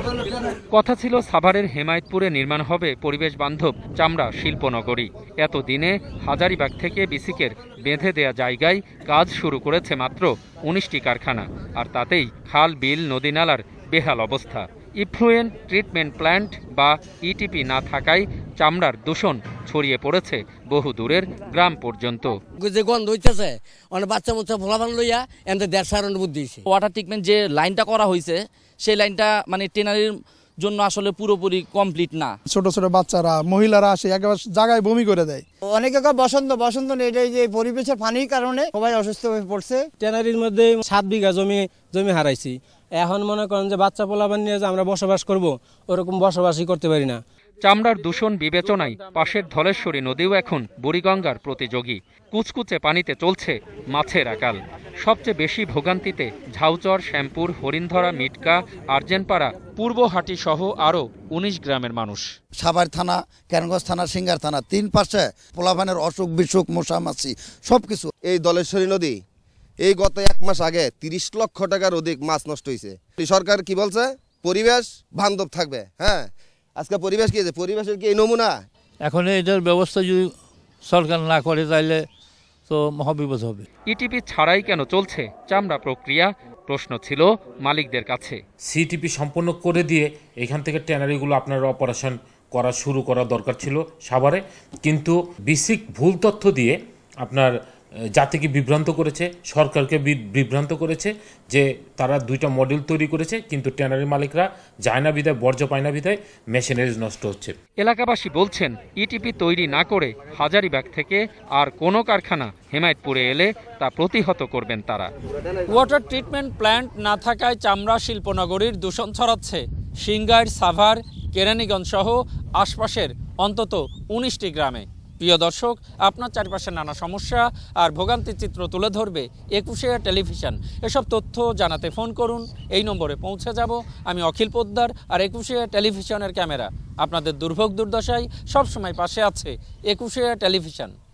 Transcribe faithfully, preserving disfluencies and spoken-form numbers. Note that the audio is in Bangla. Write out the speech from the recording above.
কথা ছিল সাভারের হেমায়েতপুরে নির্মাণ হবে পরিবেশ বান্ধব চামড়া শিল্পনগরী। এতদিনে হাজারীবাগ থেকে বিসিকের বেঁধে দেয়া জায়গায় কাজ শুরু করেছে মাত্র উনিশটি কারখানা, আর তাতেই খাল বিল নদী নালার বেহাল অবস্থা। ইফ্লুয়েন্ট ট্রিটমেন্ট প্ল্যান্ট বা ইটিপি না থাকায় চামড়ার দূষণ ছড়িয়ে পড়েছে বহু দূরের গ্রাম পর্যন্ত। যে গন্ধ হইতেছে অনেক বাচ্চা বাচ্চা ভোলাবান লইয়া এমনি দেড় সারানোর বুদ্ধি। ওয়াটার ট্রিটমেন্ট যে লাইনটা করা হয়েছে সেই লাইনটা মানে ট্যানারির জন্য আসলে পুরোপুরি কমপ্লিট না। ছোট ছোট বাচ্চারা মহিলারা আসে একেবারে জায়গায় বমি করে দেয়। অনেকে বসন্ত বসন্ত নেই, যে পরিবেশের পানির কারণে সবাই অসুস্থ হয়ে পড়ছে। ট্যানারির মধ্যে সাত বিঘা জমি জমি হারাইছি। এখন মনে করেন যে বাচ্চা পোলাপান নিয়ে যে আমরা বসবাস করব ওরকম বসবাসই করতে পারি না। চামড়ার দূষণ বিবেচনায় পাশের ধলেশ্বরী নদীও এখন বুড়িগঙ্গার প্রতিযোগী। কুচকুচে পানিতে চলছে মাছের আকাল। সবচেয়ে বেশি ভোগান্তিতে ঝাউচর, শ্যামপুর, হরিণধরা, মিটকা, আর্জেনপাড়া, পূর্বহাটি সহ আরও উনিশ গ্রামের মানুষ। সাভার থানা, কেরানীগঞ্জ থানা, সিঙ্গার থানা, তিন পাশে পোলাপানের অসুখ বিসুখ মশামাছি সবকিছু। এই ধলেশ্বরী নদী এই গত এক মাস আগে তিরিশ লক্ষ টাকার অধিক মাছ নষ্ট হয়েছে। সরকার কি বলছে? পরিবেশ বান্ধব থাকবে। হ্যাঁ, আজকে পরিবেশ কি আছে? পরিবেশের কি এই নমুনা? এখন এটার ব্যবস্থা যদি সরকার না করে তাইলে তো মহাবিপদ হবে। ইটিপি ছাড়াই কেন চলছে চামড়া প্রক্রিয়া? প্রশ্ন ছিল মালিকদের কাছে। সিটিপি সম্পন্ন করে দিয়ে এখান থেকে ট্যানারিগুলো আপনার অপারেশন করা শুরু করা দরকার ছিল সাভারে, কিন্তু বিসিক ভুল তথ্য দিয়ে আপনার জাতিকে বিভ্রান্ত করেছে, সরকারকে বিভ্রান্ত করেছে যে তারা দুইটা মডেল তৈরি করেছে, কিন্তু ট্যানারি মালিকরা যায় না বিধায়, বর্জ্য পায় না বিধায় মেশিনারিজ নষ্ট হচ্ছে। এলাকাবাসী বলছেন ইটিপি তৈরি না করে হাজারীবাগ থেকে আর কোনো কারখানা হেমায়েতপুরে এলে তা প্রতিহত করবেন তারা। ওয়াটার ট্রিটমেন্ট প্ল্যান্ট না থাকায় চামড়া শিল্পনগরীর দূষণ ছড়াচ্ছে সিংগাইর, সাভার, কেরানীগঞ্জ সহ আশপাশের অন্তত উনিশটি গ্রামে। প্রিয় দর্শক, আপনার চারপাশের নানা সমস্যা আর ভোগান্তির চিত্র তুলে ধরবে একুশে টেলিভিশন। এসব তথ্য জানাতে ফোন করুন, এই নম্বরে পৌঁছে যাব। আমি অখিল পোদ্দার, আর একুশে টেলিভিশনের ক্যামেরা আপনাদের দুর্ভোগ দুর্দশায় সবসময় পাশে আছে। একুশে টেলিভিশন।